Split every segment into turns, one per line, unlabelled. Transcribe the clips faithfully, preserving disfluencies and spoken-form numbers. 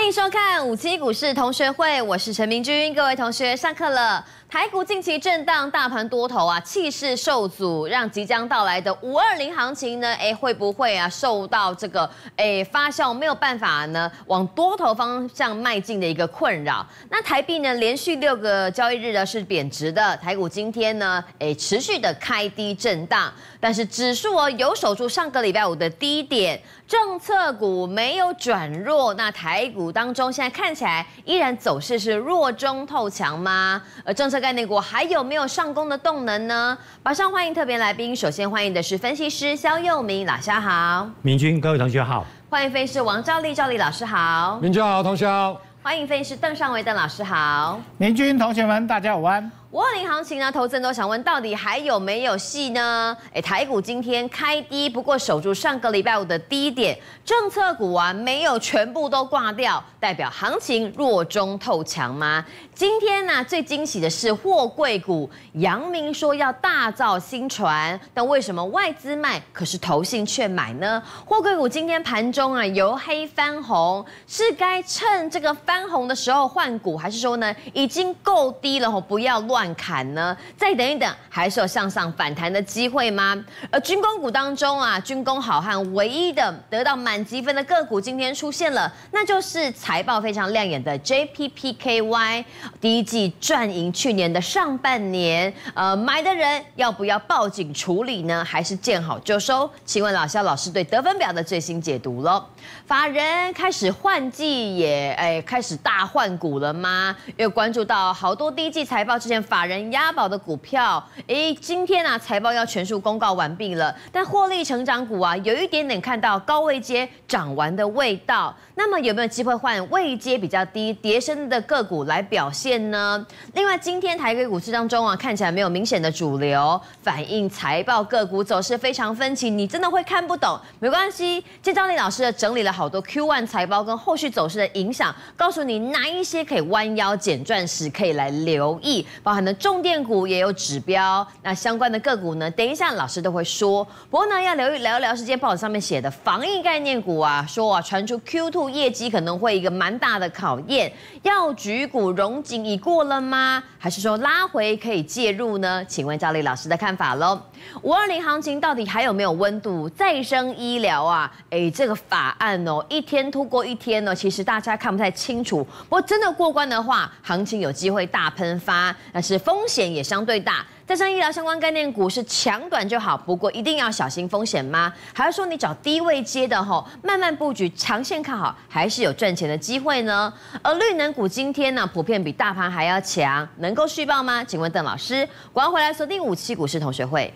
迎收看五七股市同学会，我是陈明君，各位同学上课了。台股近期震荡，大盘多头啊，气势受阻，让即将到来的五二零行情呢，哎，会不会啊受到这个哎发酵，没有办法呢往多头方向迈进的一个困扰？那台币呢，连续六个交易日呢是贬值的，台股今天呢，哎持续的开低震荡，但是指数哦有守住上个礼拜五的低点，政策股没有转弱，那台股当中现在看起来依然走势是弱中透强吗？而政策概念股还有没有上攻的动能呢？马上欢迎特别来宾，首先欢迎的是分析师肖佑明老师好，
明君各位同学好，
欢迎分析师王兆立兆立老师好，
明君好，同学好，
欢迎分析师邓尚维邓老师好，
明君同学们大家午安。
五二零行情呢，投资人都想问，到底还有没有戏呢？哎，台股今天开低，不过守住上个礼拜五的低点，政策股啊没有全部都挂掉，代表行情弱中透强吗？今天呢、啊，最惊喜的是货柜股，阳明说要大造新船，但为什么外资卖，可是投信却买呢？货柜股今天盘中啊由黑翻红，是该趁这个翻红的时候换股，还是说呢已经够低了，不要乱乱砍呢？再等一等，还是有向上反弹的机会吗？而军工股当中啊，军工好汉唯一的得到满积分的个股今天出现了，那就是财报非常亮眼的 J P P K Y， 第一季赚赢去年的上半年，呃，买的人要不要报警处理呢？还是见好就收？请问老肖老师对得分表的最新解读咯？法人开始换季也哎开始大换股了吗？因为关注到好多第一季财报之前法人押宝的股票，哎，今天啊财报要全数公告完毕了，但获利成长股啊有一点点看到高位阶涨完的味道。那么有没有机会换位阶比较低、跌升的个股来表现呢？另外，今天台北股市当中啊，看起来没有明显的主流，反映财报个股走势非常分歧，你真的会看不懂，没关系。建兆立老师整理了好多 Q 一 财报跟后续走势的影响，告诉你哪一些可以弯腰捡钻石，可以来留意，包含的重电股也有指标。那相关的个股呢，等一下老师都会说。不过呢，要留意聊一聊，是今天报纸上面写的防疫概念股啊，说啊传出 Q 二 业绩可能会一个蛮大的考验。药局股荣景已过了吗？还是说拉回可以介入呢？请问兆立老师的看法喽。五二零行情到底还有没有温度？再生医疗啊，哎，这个法案哦，一天突过一天呢，其实大家看不太清楚。不过真的过关的话，行情有机会大喷发，但是风险也相对大。再生医疗相关概念股是强短就好，不过一定要小心风险吗？还是说你找低位接的吼，慢慢布局，长线看好，还是有赚钱的机会呢？而绿能股今天呢，普遍比大盘还要强，能够续报吗？请问邓老师，赶快回来锁定五七股市同学会。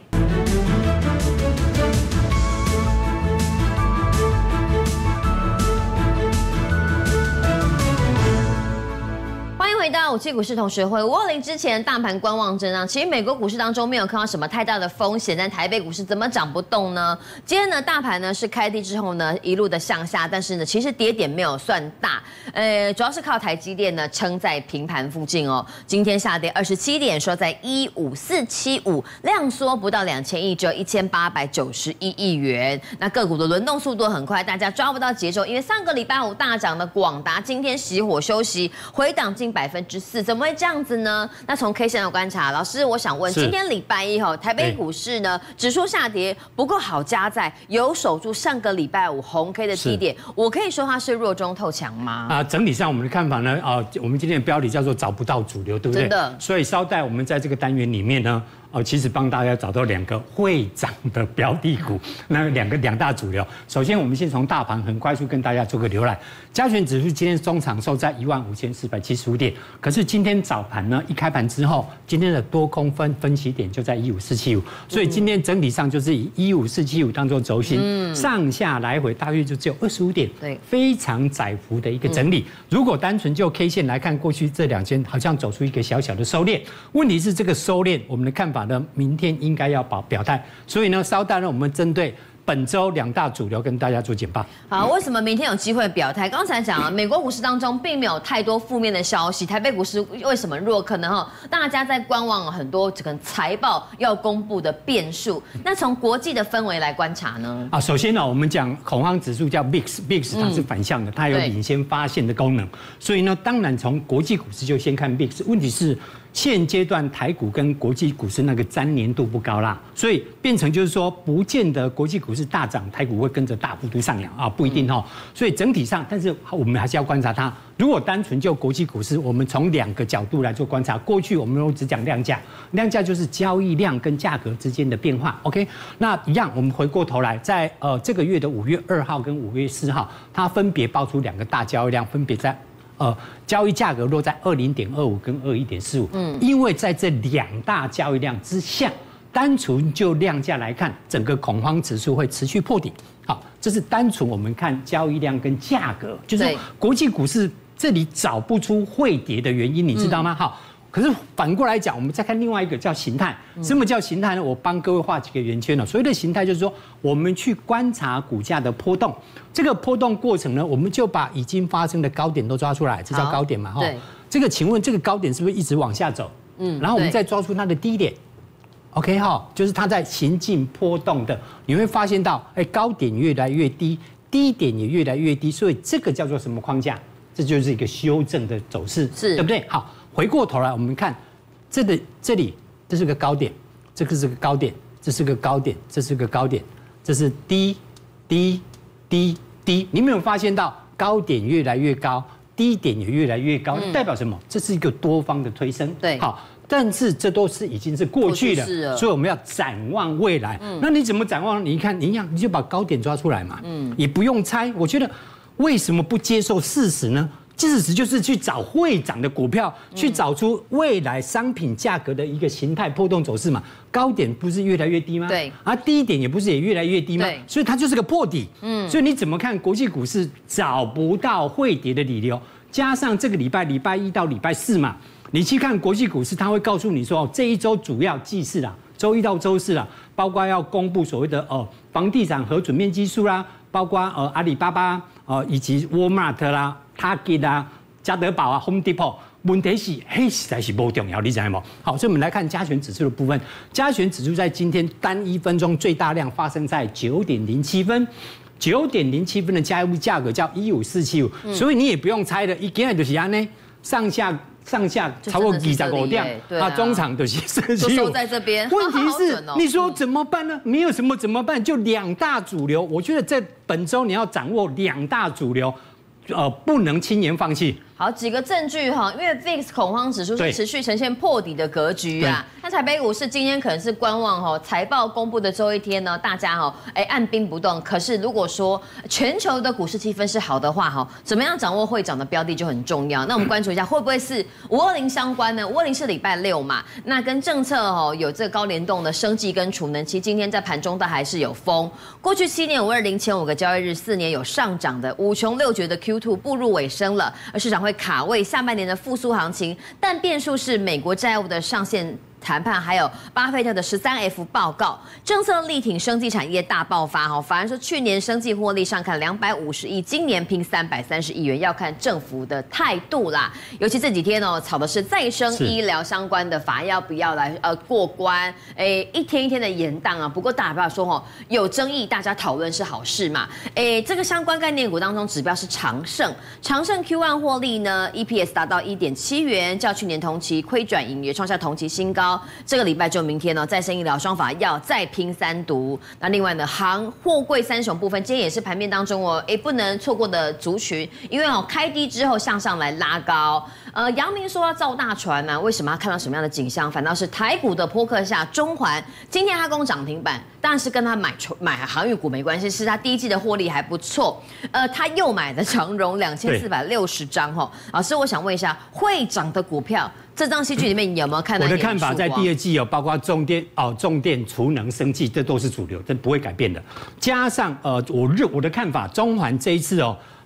欢迎回到五七股市同学会。五二零之前大盘观望震荡，其实美国股市当中没有看到什么太大的风险，但台北股市怎么涨不动呢？今天呢，大盘呢是开低之后呢一路的向下，但是呢其实跌点没有算大，呃，主要是靠台积电呢撑在平盘附近哦。今天下跌二十七点，收在一五四七五，量缩不到两千亿，只有一千八百九十一亿元。那个股的轮动速度很快，大家抓不到节奏，因为上个礼拜五大涨的广达今天熄火休息，回档近百分之四，怎么会这样子呢？那从 K 线的观察，老师，我想问，今天礼拜一吼，台北股市呢指数下跌，不过好加在有守住上个礼拜五红 K 的低点，我可以说它是弱中透强吗？
啊、呃，整体上我们的看法呢，啊、呃，我们今天的标题叫做找不到主流，对不对？
真的。
所以稍待我们在这个单元里面呢。哦，其实帮大家找到两个会涨的标的股，那两个两大主流。首先，我们先从大盘很快速跟大家做个浏览。加权指数今天中场收在一万五千四百七十五点，可是今天早盘呢，一开盘之后，今天的多空分分歧点就在一五四七五，所以今天整体上就是以一五四七五当做轴心，嗯、上下来回大约就只有二十五点，对，非常窄幅的一个整理。嗯、如果单纯就 K 线来看，过去这两天好像走出一个小小的收敛，问题是这个收敛，我们的看法。明天应该要表表态，所以呢，稍待呢，我们针对本周两大主流跟大家做简报。
好，为什么明天有机会表态？刚才讲啊，美国股市当中并没有太多负面的消息，台北股市为什么弱？可能哈，大家在观望很多这个财报要公布的变数。那从国际的氛围来观察呢？
啊，首先呢，我们讲恐慌指数叫 V I X，V I X 它是反向的，它有领先发现的功能，所以呢，当然从国际股市就先看 V I X。问题是现阶段台股跟国际股市那个沾黏度不高啦，所以变成就是说，不见得国际股市大涨，台股会跟着大幅度上扬啊，不一定哈。所以整体上，但是我们还是要观察它。如果单纯就国际股市，我们从两个角度来做观察。过去我们都只讲量价，量价就是交易量跟价格之间的变化。OK， 那一样，我们回过头来，在呃这个月的五月二号跟五月四号，它分别爆出两个大交易量，分别在。呃，交易价格落在二零点二五跟二一点四五，嗯，因为在这两大交易量之下，单纯就量价来看，整个恐慌指数会持续破底。好，这是单纯我们看交易量跟价格，就是国际股市这里找不出会跌的原因，你知道吗？好。可是反过来讲，我们再看另外一个叫形态。什么叫形态呢？我帮各位画几个圆圈了。所谓的形态就是说，我们去观察股价的波动，这个波动过程呢，我们就把已经发生的高点都抓出来，这叫高点嘛？哈。这个请问这个高点是不是一直往下走？嗯。然后我们再抓出它的低点。OK 哈，就是它在行进波动的，你会发现到，哎，高点越来越低，低点也越来越低，所以这个叫做什么框架？这就是一个修正的走势，
是对
不对？好。回过头来，我们看这个这里，这是个高点，这个是个高点，这是个高点，这是个高点，这是低低低低。你有没有发现到高点越来越高，低点也越来越高？嗯、代表什么？这是一个多方的推升。
对，
好，但是这都是已经是过去了，了所以我们要展望未来。嗯、那你怎么展望？你看，你一样，你就把高点抓出来嘛。嗯，也不用猜。我觉得为什么不接受事实呢？事实就是去找会涨的股票，去找出未来商品价格的一个形态波动走势嘛。高点不是越来越低吗？
对。
而低点也不是也越来越低吗？
对。
所以它就是个破底。嗯。所以你怎么看国际股市找不到会跌的理由？加上这个礼拜礼拜一到礼拜四嘛，你去看国际股市，它会告诉你说，哦，这一周主要祭祀啦，周一到周四啦，包括要公布所谓的哦房地产核准面积数啦，包括呃阿里巴巴呃以及 Walmart 啦。Target 啊，家得宝啊 ，Home Depot， 问题是，嘿，实在是不重要，你知道吗？好，所以我们来看加权指数的部分。加权指数在今天单一分钟最大量发生在九点零七分，九点零七分的加物价格叫一五四七五，所以你也不用猜了，一今日就是安呢，上下上下超过二十五点，啊，中场就是四七五，
在这边。
问题是，你说怎么办呢？没有什么怎么办，就两大主流。我觉得在本周你要掌握两大主流。呃，不能轻言放弃。
好，几个证据哈，因为 V I X 恐慌指数是持续呈现破底的格局啊。那台北股市今天可能是观望哈，财报公布的周一天呢，大家哈，哎按兵不动。可是如果说全球的股市气氛是好的话哈，怎么样掌握会涨的标的就很重要。那我们关注一下，会不会是五二零相关呢？五二零是礼拜六嘛，那跟政策哦有这个高联动的生技跟储能，其实今天在盘中它还是有风。过去七年五二零前五个交易日，四年有上涨的，五穷六绝的 Q 二 步入尾声了，而市场会卡位下半年的复苏行情，但变数是美国债务的上限谈判，还有巴菲特的十三 F 报告，政策力挺生技产业大爆发哈。反而说去年生技获利上看两百五十亿，今年拼三百三十亿元，要看政府的态度啦。尤其这几天哦，炒的是再生医疗相关的法要不要来呃过关，哎，一天一天的延宕啊。不过大家不要说哦，有争议，大家讨论是好事嘛。哎，这个相关概念股当中指标是长盛，长盛 Q 一 获利呢 E P S 达到一点七元，较去年同期亏转盈，也创下同期新高。这个礼拜就明天呢，再生医疗双法要再拼三毒。那另外呢，航货柜三雄部分，今天也是盘面当中哦，哎不能错过的族群，因为哦开低之后向上来拉高。呃，阳明说要造大船呢、啊，为什么要看到什么样的景象？反倒是台股的波克夏中环，今天它攻涨停板，当然是跟他买买航运股没关系，是他第一季的获利还不错。呃，他又买的长荣两千四百六十张哈。老师，我想问一下，会涨的股票。这张戏剧里面有没有看到？
我的看法在第二季有包括重电哦、重电、储能、生技，这都是主流，这不会改变的。加上呃，我认我的看法，中环这一次哦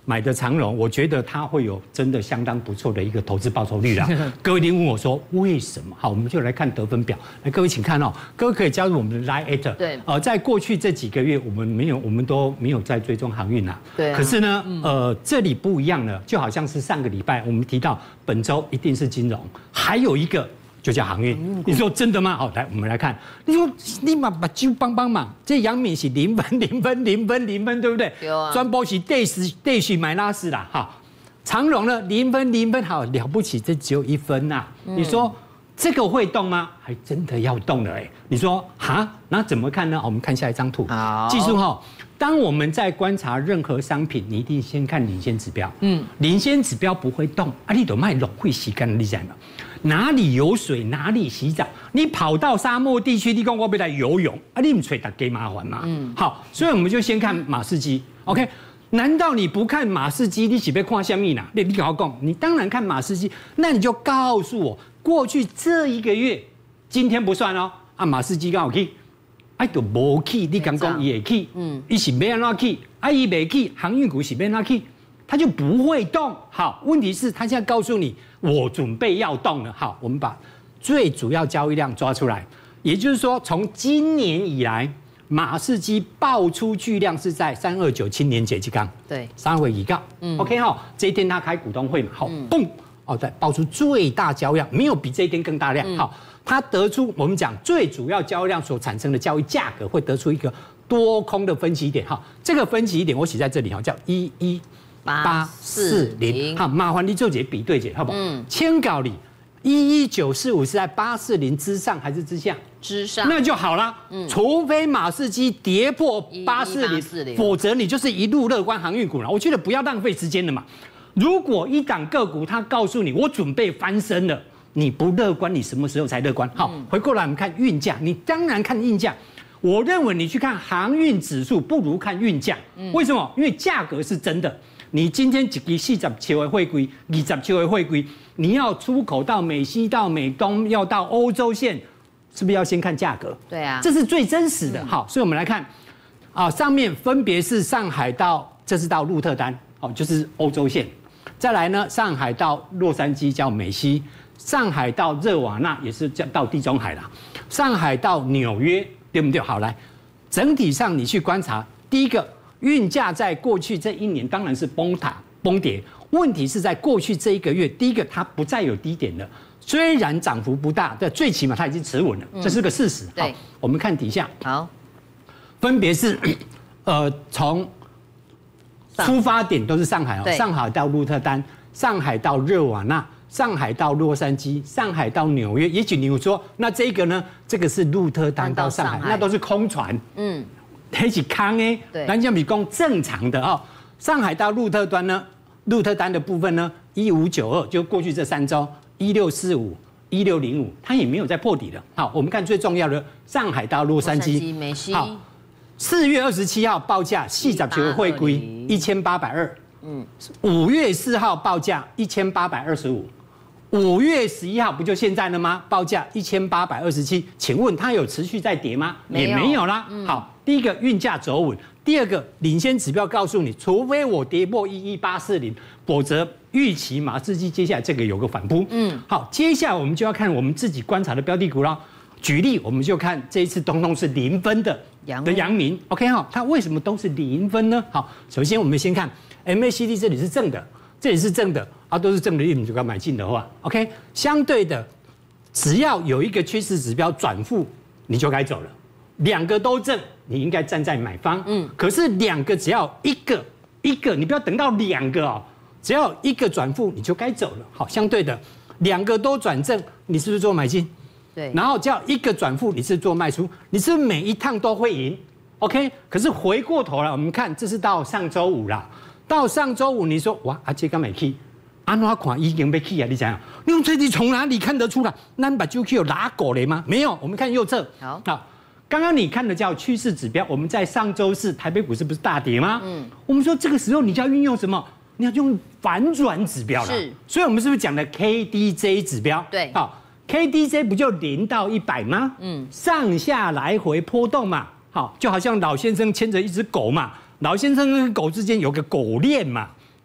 买的长荣，我觉得它会有真的相当不错的一个投资报酬率啦。各位一定问我说为什么？好，我们就来看得分表。来，各位请看哦，各位可以加入我们的 Line。
对，
呃，在过去这几个月，我们没有，我们都没有在追踪航运啦。
对、啊。
可是呢，呃，这里不一样了，就好像是上个礼拜我们提到本周一定是金融，还有一个。就叫航运，你说真的吗？好，来我们来看，你说你嘛把酒帮帮忙，这阳明是零分零分零分零分，对不对？
有啊。
专波是对时对时买拉斯啦，哈，长荣呢零分零分，好了不起，这只有一分呐、啊。嗯、你说这个会动吗？还真的要动了哎。你说哈，那怎么看呢？我们看下一张图，
好，
记住哈。当我们在观察任何商品，你一定先看领先指标。嗯，领先指标不会动，啊，你都卖龙会洗干你讲嘛？哪里有水哪里洗澡。你跑到沙漠地区，你讲我要来游泳，啊，你不吹打给麻烦嘛？嗯，好，所以我们就先看马士基 ，OK？ 难道你不看马士基，你岂被看下面呢？你你跟我讲，你当然看马士基，那你就告诉我，过去这一个月，今天不算哦，啊，马士基刚好去。哎，就无起，你刚讲也起，嗯，伊是没安怎起，啊，伊没起，航运股是没安怎起，它就不会动。好，问题是它现在告诉你，我准备要动了。好，我们把最主要交易量抓出来，也就是说，从今年以来，马士基爆出巨量是在三二九青年节气刚，
对，
三回一告，嗯 ，OK 哈，这一天他开股东会嘛，好，嘣、嗯，哦，对，爆出最大交易量，没有比这一天更大量，好。嗯，它得出我们讲最主要交易量所产生的交易价格，会得出一个多空的分歧点哈。这个分歧点我写在这里哈，叫一一八四零。好，麻烦你做些比对解，好不好？嗯。签稿里一一九四五是在八四零之上还是之下？
之上。那
就好了。嗯。除非马士基跌破八四零，否则你就是一路乐观航运股了。我觉得不要浪费时间了嘛。如果一档个股它告诉你我准备翻身了。你不乐观，你什么时候才乐观？好，回过来我们看运价，你当然看运价。我认为你去看航运指数，不如看运价。为什么？因为价格是真的。你今天一支四十七的汇归，二十七的汇归，你要出口到美西、到美东，要到欧洲线，是不是要先看价格？
对啊，
这是最真实的。好，所以我们来看，啊，上面分别是上海到，这是到鹿特丹，哦，就是欧洲线。再来呢，上海到洛杉矶叫美西。上海到热瓦纳也是到地中海啦，上海到纽约，对不对？好，来，整体上你去观察，第一个运价在过去这一年当然是崩塌崩跌，问题是在过去这一个月，第一个它不再有低点了，虽然涨幅不大，但最起码它已经持稳了，这是个事实。
对，
我们看底下，
好，
分别是呃从出发点都是上海哦，上海到鹿特丹，上海到热瓦纳。上海到洛杉矶，上海到纽约，也许你会说，那这个呢？这个是鹿特丹到上海，那都是空船，嗯，还是康哎，对，咱讲比讲正常的哦。上海到鹿特丹呢，鹿特丹的部分呢，一五九二，就过去这三周，一六四五、一六零五，它也没有再破底了。好，我们看最重要的，上海到洛杉矶，
美西，
好，四月二十七号报价四十九汇归一千八百二，嗯，五月四号报价一千八百二十五。五月十一号不就现在了吗？报价一千八百二十七，请问它有持续在跌吗？也没有啦。嗯、好，第一个运价走稳，第二个领先指标告诉你，除非我跌破一一八四零，否则预期马士基接下来这个有个反扑。嗯，好，接下来我们就要看我们自己观察的标的股了。举例，我们就看这一次通通是零分的的阳明 ，OK 哈，它为什么都是零分呢？好，首先我们先看 M A C D 这里是正的，这里是正的。啊，都是正的，你就该买进的话 ，OK。相对的，只要有一个趋势指标转负，你就该走了。两个都正，你应该站在买方。嗯。可是两个只要一个一个，你不要等到两个哦，只要一个转负，你就该走了。好，相对的，两个都转正，你是不是做买进？
对。
然后只要一个转负，你是做卖出，你是不是每一趟都会赢 ？OK。可是回过头来，我们看，这是到上周五啦。到上周五，你说哇，阿杰刚买 key。安怎看已经被起啊？你想想，你用这里从哪里看得出来？那把九 Q 有拉狗嘞吗？没有，我们看右侧。
好，
好，刚刚你看的叫趋势指标，我们在上周四台北股市不是大跌吗？嗯，我们说这个时候你就要运用什么？你要用反转指标了。是，所以我们是不是讲的 K D J 指标？
对，
好 ，K D J 不就零到一百吗？嗯，上下来回波动嘛。好，就好像老先生牵着一只狗嘛，老先生跟狗之间有个狗链嘛。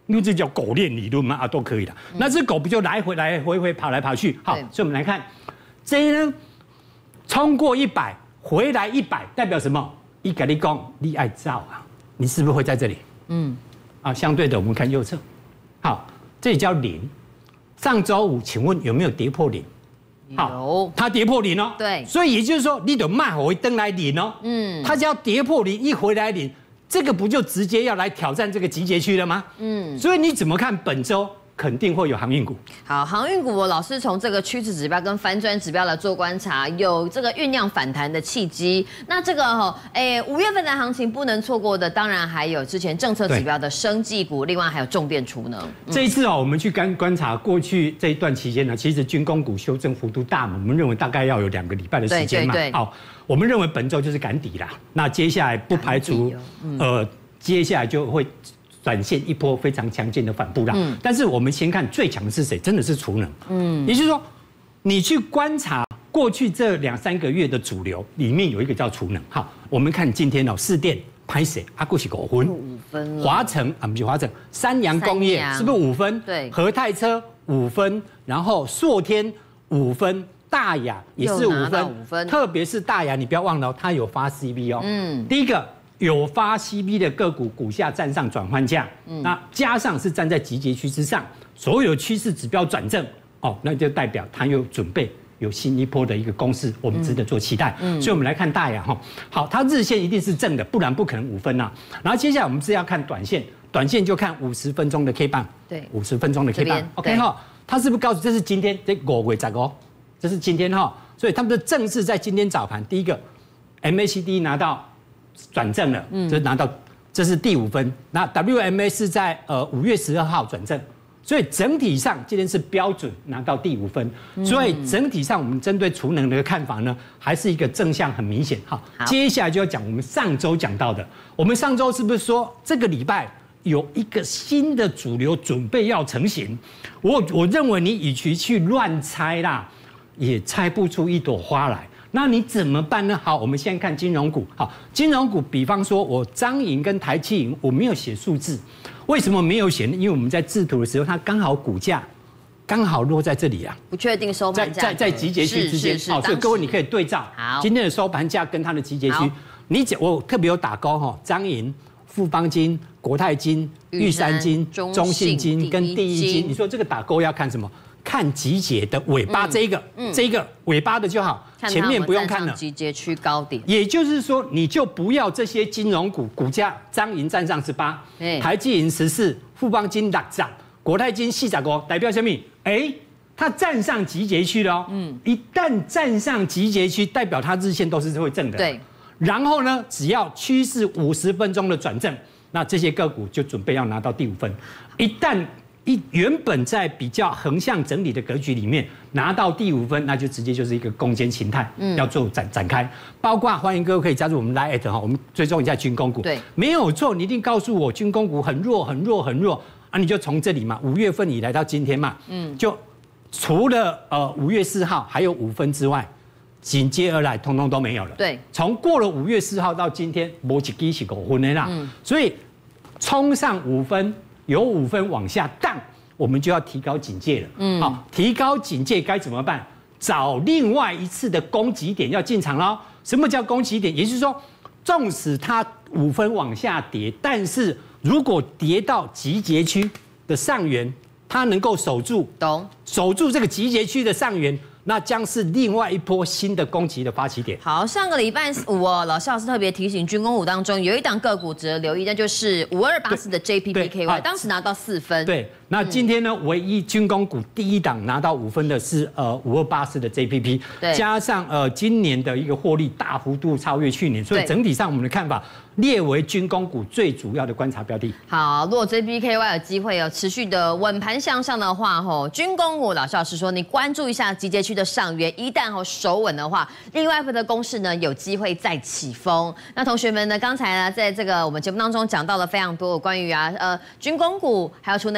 因为这叫狗链理论嘛，啊都可以的。嗯、那只狗不就来回来回回跑来跑去？好，所以我们来看，这呢冲过一百，回来一百，代表什么？一跟你讲，你爱造啊，你是不是会在这里？嗯，啊，相对的，我们看右侧，好，这里叫零。上周五，请问有没有跌破零？
有，
它跌破零哦。
对，
所以也就是说，你得卖回登来零哦。嗯，它只要跌破零，一回来零。这个不就直接要来挑战这个集结区了吗？嗯，所以你怎么看本周肯定会有航运股？
好，航运股老师从这个趋势指标跟翻转指标来做观察，有这个酝酿反弹的契机。那这个哈，哎，五月份的行情不能错过的，当然还有之前政策指标的生技股，另外还有重电储能。
嗯、这一次哦，我们去观观察过去这一段期间呢，其实军工股修正幅度大嘛，我们认为大概要有两个礼拜的时间嘛。对对对。好。我们认为本周就是赶底啦，那接下来不排除，哦嗯、呃，接下来就会展现一波非常强劲的反扑啦。嗯、但是我们先看最强的是谁？真的是储能。嗯，也就是说，你去观察过去这两三个月的主流里面有一个叫储能。好，我们看今天哦，士电、拍谁？阿过去五分，
五分。
华城啊，不是华城，三洋工业是不是五分？
对。
和泰车五分，然后硕天五分。大雅也是五分，分特别是大雅，你不要忘了、哦，它有发 C B 哦。嗯，第一个有发 C B 的个股，股价站上转换价，嗯，那加上是站在集结区之上，所有趋势指标转正，哦，那就代表它有准备有新一波的一个攻势，我们值得做期待。嗯，所以我们来看大雅哈，好，它日线一定是正的，不然不可能五分呐、啊。然后接下来我们是要看短线，短线就看五十分钟的 K 棒，对，五十分钟的 K 棒 ，OK 哈，它是不是告诉这是今天这五月十五？这是今天哈，所以他们的正式在今天早盘，第一个 M A C D 拿到转正了，嗯，这拿到这是第五分。那 W M A 是在呃五月十二号转正，所以整体上今天是标准拿到第五分。嗯、所以整体上我们针对储能的看法呢，还是一个正向很明显。好，接下来就要讲我们上周讲到的，我们上周是不是说这个礼拜有一个新的主流准备要成型？我我认为你与其去乱猜啦。也猜不出一朵花来，那你怎么办呢？好，我们先看金融股。好，金融股，比方说我彰银跟台企银，我没有写数字，为什么没有写呢？因为我们在制图的时候，它刚好股价刚好落在这里啊，
不确定收盘价，
在在在集结区之间。好，所以各位你可以对照今天的收盘价跟它的集结区。你讲我特别有打勾哈，彰银、富邦金、国泰金、玉山金、中信金跟第一金，你说这个打勾要看什么？看集结的尾巴这一个，嗯嗯、这一个尾巴的就好，前面不用看了。
集结区高点，
也就是说，你就不要这些金融股股价，彰银站上十八，台积银十四，富邦金六十，国泰金四十五，代表什么？哎，它站上集结区了哦。嗯，一旦站上集结区，代表它日线都是会正的。
对。
然后呢，只要趋势五十分钟的转正，那这些个股就准备要拿到第五分。一旦一原本在比较横向整理的格局里面拿到第五分，那就直接就是一个攻坚形态，嗯，要做展展开。包括欢迎各位可以加入我们 Line 哈，我们追踪一下军工股。
对，
没有错，你一定告诉我军工股很弱很弱很弱啊，你就从这里嘛，五月份以来到今天嘛，嗯，就除了呃五月四号还有五分之外，紧接而来通通都没有了。
对，
从过了五月四号到今天，没一支是五分的啦，嗯，所以冲上五分。有五分往下荡，我们就要提高警戒了。嗯，好，提高警戒该怎么办？找另外一次的攻击点要进场喽。什么叫攻击点？也就是说，纵使它五分往下跌，但是如果跌到集结区的上缘，它能够守住，
懂？
守住这个集结区的上缘。那将是另外一波新的攻击的发起点。
好，上个礼拜五哦，老师老师特别提醒军工股当中有一档个股值得留意，那就是五二八四的 J P P K Y， 当时拿到四分。
对，那今天呢，嗯、唯一军工股第一档拿到五分的是呃五二八四的 J P P， 加上呃今年的一个获利大幅度超越去年，所以整体上我们的看法列为军工股最主要的观察标的。
好，如果 J P K Y 有机会有持续的稳盘向上的话，吼，军工股老师老师说，你关注一下集结区的上缘，一旦吼守稳的话，另外一份的公式呢有机会再起风。那同学们呢，刚才呢在这个我们节目当中讲到了非常多关于啊呃军工股还有储能相关概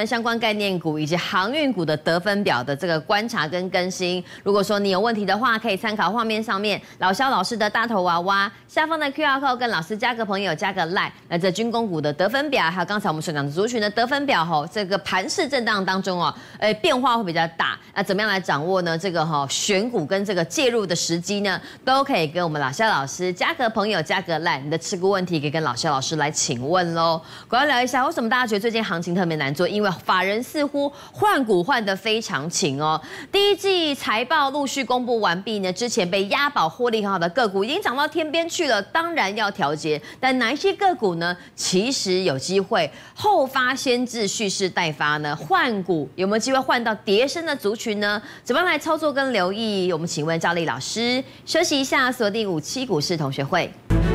概念股以及航运股的得分表的这个观察跟更新。如果说你有问题的话，可以参考画面上面老萧老师的大头娃娃下方的 Q R code， 跟老师加个朋友，加个 Line。那这军工股的得分表，还有刚才我们所讲的族群的得分表，吼，这个盘势震荡当中哦，呃，变化会比较大。那怎么样来掌握呢？这个哈、哦、选股跟这个介入的时机呢，都可以跟我们老萧老师加个朋友，加个 Line。你的持股问题可以跟老萧老师来请问喽。我要聊一下，为什么大家觉得最近行情特别难做？因为法人似乎换股换得非常勤哦。第一季财报陆续公布完毕呢，之前被押宝获利很好的个股已经涨到天边去了，当然要调节。但哪一些个股呢？其实有机会后发先至，蓄势待发呢？换股有没有机会换到跌升的族群呢？怎么样来操作跟留意？我们请问赵丽老师。休息一下，锁定五七股市同学会。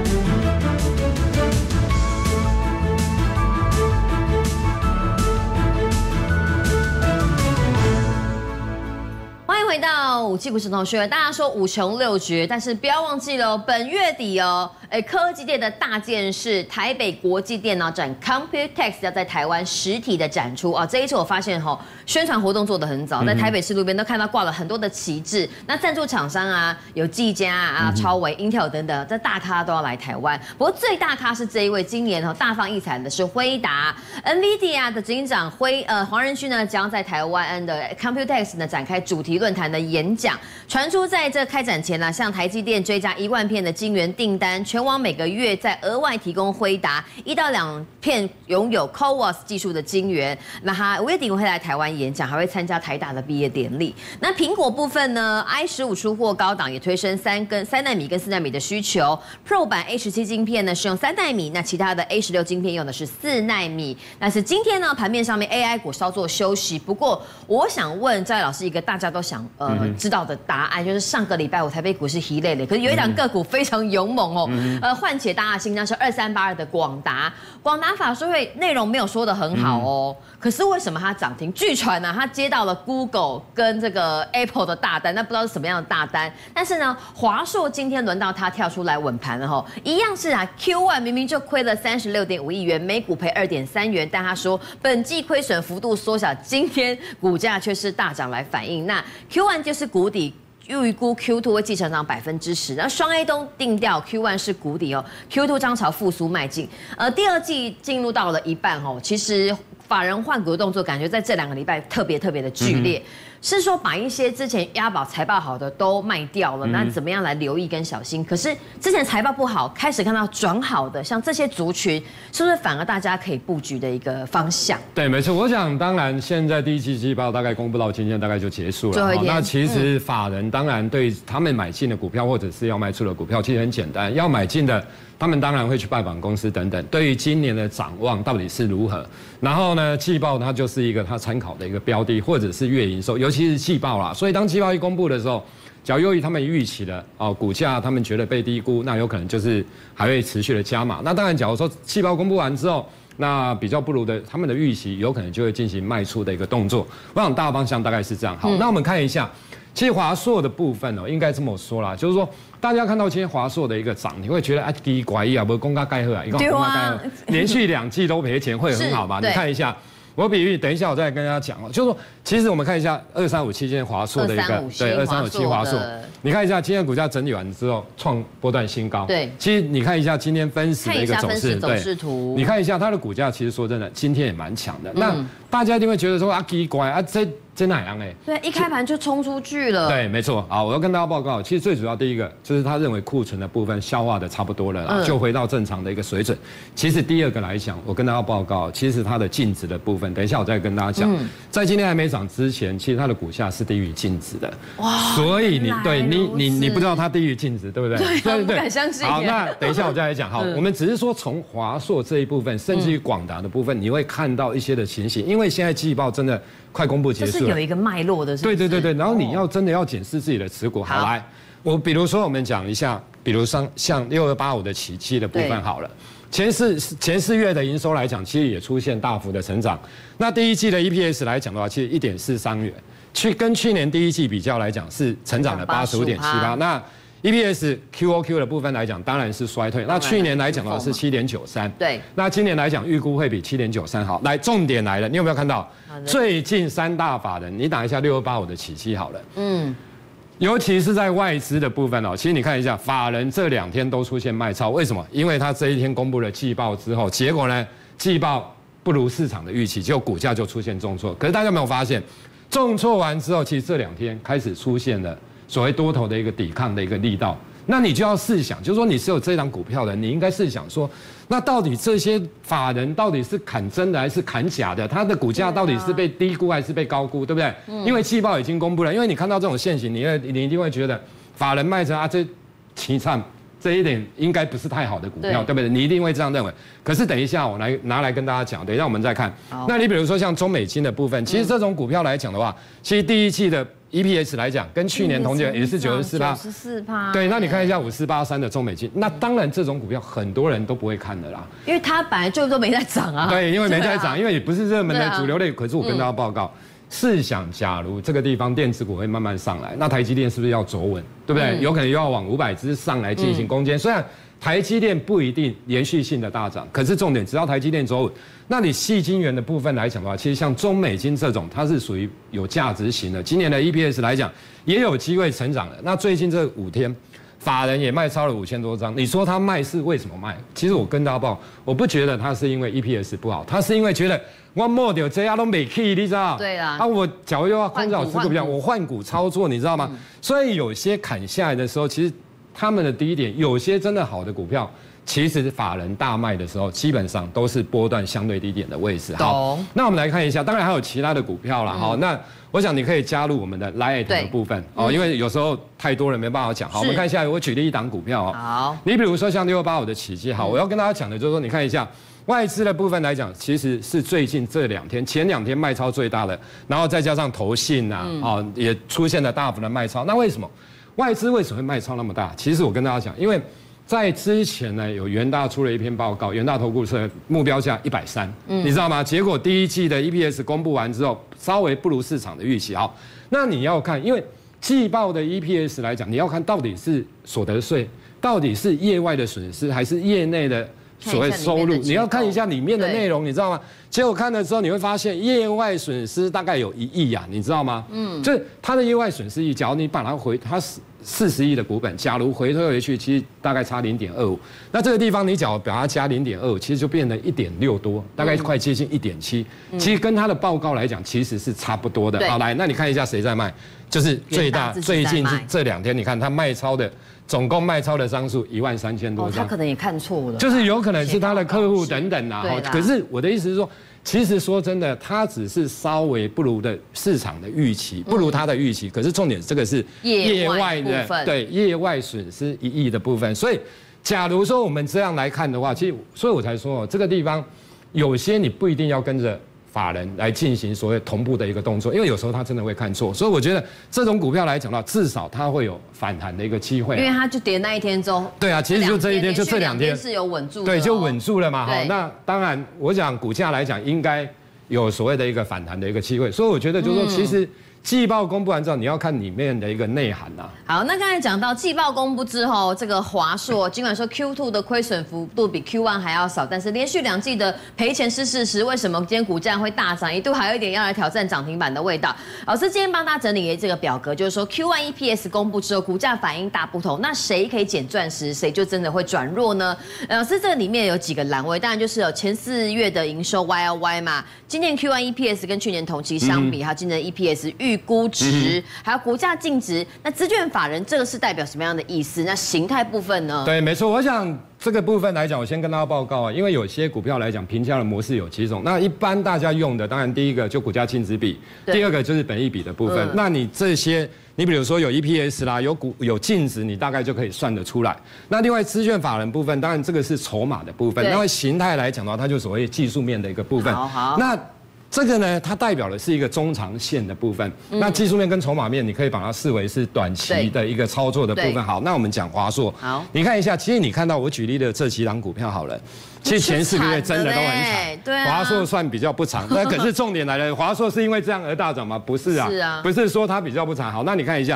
回到五七股市同学，大家说五穷六绝，但是不要忘记了，本月底哦，哎，科技界的大件事，台北国际电脑展 Computex 要在台湾实体的展出哦。这一次我发现哈、哦，宣传活动做得很早，在台北市路边都看到挂了很多的旗帜。那赞助厂商啊，有技嘉啊、超微、Intel 等等，这大咖都要来台湾。不过最大咖是这一位，今年哦大放异彩的是辉达 ，NVIDIA 的执行长辉呃黄仁勋呢，将在台湾的 Computex 呢展开主题论坛的演讲，传出在这开展前呢，向台积电追加一万片的晶圆订单，全网每个月再额外提供辉达一到两片拥有 C O W A S 技术的晶圆。那他五月底会来台湾演讲，还会参加台大的毕业典礼。那苹果部分呢 ，i 十五出货高档，也推升三跟三奈米跟四奈米的需求。Pro 版 A 十七晶片呢是用三奈米，那其他的 A 十六晶片用的是四奈米。但是今天呢，盘面上面 A I 股稍作休息。不过我想问赵老师一个大家都想呃、嗯、知道的答案，就是上个礼拜五台北股市疲累了，可是有一档个股非常勇猛哦，嗯、呃，唤起大家心，那是二三八二的广达。广达法说会内容没有说的很好哦，嗯、可是为什么它涨停？据传呢、啊，它接到了 Google 跟这个 Apple 的大单，那不知道是什么样的大单。但是呢，华硕今天轮到它跳出来稳盘了哈，一样是啊 ，Q 一 明明就亏了三十六点五亿元，每股赔二点三元，但他说本季亏损幅度缩小，今天股价却是大涨来反映。那 Q 一 就是谷底。预估 Q 二 会继承涨百分之十，然后双 A 都定调 Q 一 是谷底哦 ，Q 二将朝复苏迈进。呃，第二季进入到了一半哦，其实法人换股的动作感觉在这两个礼拜特别特别的剧烈。嗯是说把一些之前押宝财报好的都卖掉了，嗯、那怎么样来留意跟小心？可是之前财报不好，开始看到转好的，像这些族群，是不是反而大家可以布局的一个方向？
对，没错。我想，当然现在第一季季报大概公布到今天，大概就结束了。最后一天，那其实法人当然对他们买进的股票或者是要卖出的股票，其实很简单，要买进的。他们当然会去拜访公司等等，对于今年的展望到底是如何？然后呢，季报它就是一个它参考的一个标的，或者是月营收，尤其是季报啦。所以当季报一公布的时候，假如由于他们预期的哦股价，他们觉得被低估，那有可能就是还会持续的加码。那当然，假如说季报公布完之后，那比较不如的他们的预期，有可能就会进行卖出的一个动作。我想大方向大概是这样。好，嗯、那我们看一下。其实华硕的部分哦，应该这么说啦，就是说大家看到今天华硕的一个涨，你会觉得啊，奇怪啊，不是公家盖贺啊，一个公家盖贺，连续两季都赔钱会很好吗？你看一下，我比喻，等一下我再跟大家讲哦，就是说，其实我们看一下二三五七今天华硕的一个对二三五七华硕，你看一下今天股价整理完之后创波段新高，对，其实你看一下今天分时的一个走势，
走势图，
你看一下它的股价，其实说真的，今天也蛮强的。那大家一定会觉得说啊，奇怪啊，这。真哪样哎？
对，一开盘就冲出去了。
对，没错。好，我要跟大家报告，其实最主要第一个就是他认为库存的部分消化的差不多了啦，嗯、就回到正常的一个水准。其实第二个来讲，我跟大家报告，其实它的净值的部分，等一下我再跟大家讲。嗯、在今天还没涨之前，其实它的股价是低于净值的。哇！所以你对你你你不知道它低于净值，对不对？
对，对不敢相信。
好，那等一下我再来讲。好，嗯、我们只是说从华硕这一部分，甚至于广达的部分，你会看到一些的情形，因为现在季报真的。快公布结束了，
这是有一个脉络的是不是，
对对对对。然后你要真的要检视自己的持股，好, 好来，我比如说我们讲一下，比如像像六二八五的奇迹的部分好了，前四前四月的营收来讲，其实也出现大幅的成长。那第一季的 E P S 来讲的话，其实一点四三元，去跟去年第一季比较来讲是成长了八十五点七八。那 E P S Q O Q 的部分来讲，当然是衰退。那去年来讲的话是七点九三，
对。
那今年来讲，预估会比七点九三好。来，重点来了，你有没有看到？最近三大法人，你打一下六二八五的起基好了。嗯。尤其是在外资的部分哦，其实你看一下，法人这两天都出现卖超，为什么？因为他这一天公布了季报之后，结果呢，季报不如市场的预期，结果股价就出现重挫。可是大家有没有发现，重挫完之后，其实这两天开始出现了所谓多头的一个抵抗的一个力道。那你就要试想，就是说你是有这张股票的，你应该试想说，那到底这些法人到底是砍真的还是砍假的？它的股价到底是被低估还是被高估，对不对？嗯、因为季报已经公布了，因为你看到这种现形，你你一定会觉得法人卖成啊，这凄惨，这一点应该不是太好的股票， 对, 对不对？你一定会这样认为。可是等一下我来拿来跟大家讲，等一下我们再看。那你比如说像中美金的部分，其实这种股票来讲的话，其实第一季的E P S 来讲，跟去年同期也是九十四趴，
九十四趴。
对，那你看一下五四八三的中美金，那当然这种股票很多人都不会看的啦，
因为它本来就都没在涨啊。
对，因为没在涨，因为也不是热门的主流类。可是我跟大家报告，试想假如这个地方电子股会慢慢上来，那台积电是不是要走稳，对不对？有可能又要往五百只上来进行攻坚。虽然台积电不一定连续性的大涨，可是重点只要台积电走稳，那你矽晶圆的部分来讲的话，其实像中美金这种，它是属于有价值型的。今年的 E P S 来讲，也有机会成长的。那最近这五天，法人也卖超了五千多张。你说他卖是为什么卖？其实我跟大家报，我不觉得他是因为 E P S 不好，他是因为觉得我摸掉这样都没 key， 你知道？
对啦。
啊，我假如又要空手持股票，我换股操作，你知道吗？嗯、所以有些砍下来的时候，其实他们的低点，有些真的好的股票。其实法人大卖的时候，基本上都是波段相对低点的位置。好，那我们来看一下，当然还有其他的股票啦。好，那我想你可以加入我们的 Lite 的部分哦，因为有时候太多人没办法讲。好，我们看一下，我举例一档股票哦。
好，
你比如说像六二八五的起基，好，我要跟大家讲的就是说，你看一下外资的部分来讲，其实是最近这两天，前两天卖超最大的，然后再加上投信啊，哦也出现了大幅的卖超。那为什么外资为什么会卖超那么大？其实我跟大家讲，因为在之前呢，有元大出了一篇报告，元大投顾是目标价一百三，你知道吗？结果第一季的 E P S 公布完之后，稍微不如市场的预期。好，那你要看，因为季报的 E P S 来讲，你要看到底是所得税，到底是业外的损失，还是业内的所谓收入？你要看一下里面的内容，你知道吗？结果看了之后，你会发现业外损失大概有一亿呀，你知道吗？嗯，就是它的业外损失亿，假如你把它回，它是四十亿的股本，假如回退回去，其实大概差零点二五。那这个地方你假如把它加零点二五，其实就变成一点六多，大概快接近一点七。其实跟它的报告来讲，其实是差不多的。好，来，那你看一下谁在卖，就是最大最近这这两天，你看它卖超的。总共卖超的张数一万三千多张，
他可能也看错了，
就是有可能是他的客户等等啊。可是我的意思是说，其实说真的，他只是稍微不如的市场的预期，不如他的预期。可是重点这个是业外的，对业外损失一亿的部分。所以，假如说我们这样来看的话，其实所以我才说这个地方有些你不一定要跟着法人来进行所谓同步的一个动作，因为有时候他真的会看错，所以我觉得这种股票来讲的话，至少它会有反弹的一个机会。
因为它就跌那一天之后，
对啊，其实就这一天，就这两天
是有稳住的，
对，就稳住了嘛。好，那当然，我想股价来讲应该有所谓的一个反弹的一个机会，所以我觉得就是说，其实。季报公布完之后，你要看里面的一个内涵啊。
好，那刚才讲到季报公布之后，这个华硕尽管说 Q二 的亏损幅度比 Q 一 还要少，但是连续两季的赔钱是事实。为什么今天股价会大涨？一度还有一点要来挑战涨停板的味道。老师今天帮大家整理这个表格，就是说 Q 一 E P S 公布之后，股价反应大不同。那谁可以捡钻石，谁就真的会转弱呢？老师这里面有几个栏位，当然就是有前四月的营收 Y L Y 嘛，今年 Q 一 E P S 跟去年同期相比，还有今年的 E P S 预估值，嗯、还有股价净值。那资券法人这个是代表什么样的意思？那形态部分呢？
对，没错。我想这个部分来讲，我先跟大家报告啊，因为有些股票来讲，评价的模式有几种。那一般大家用的，当然第一个就股价净值比，第二个就是本益比的部分。嗯、那你这些，你比如说有 E P S 啦，有股有净值，你大概就可以算得出来。那另外资券法人部分，当然这个是筹码的部分。那形态来讲的话，它就所谓技术面的一个部分。
好好。
那这个呢，它代表的是一个中长线的部分。嗯、那技术面跟筹码面，你可以把它视为是短期的一个操作的部分。好，那我们讲华硕。
好，
你看一下，其实你看到我举例的这几档股票好了，其实前四个月真的都很惨。
对啊。
华硕算比较不惨，那可是重点来了，华硕是因为这样而大涨吗？不是啊。
是啊。
不是说它比较不惨。好，那你看一下。